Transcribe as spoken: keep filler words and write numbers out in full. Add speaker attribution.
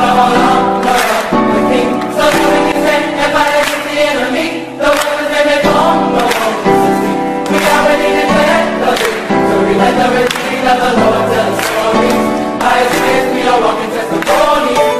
Speaker 1: Let the redeemed of the Lord tell stories. By His grace we are walking testimony.